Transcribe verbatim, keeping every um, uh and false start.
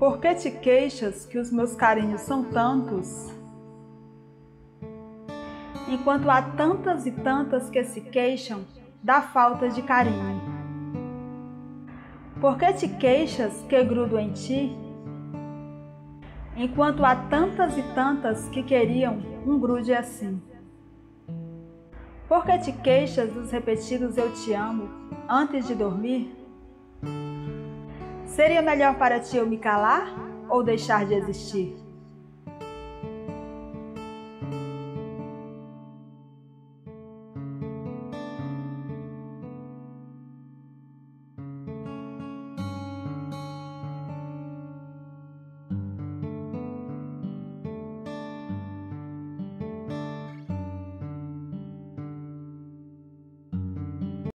Por que te queixas que os meus carinhos são tantos, enquanto há tantas e tantas que se queixam da falta de carinho? Por que te queixas que grudo em ti, enquanto há tantas e tantas que queriam um grude assim? Por que te queixas dos repetidos eu te amo antes de dormir? Seria melhor para ti eu me calar ou deixar de existir?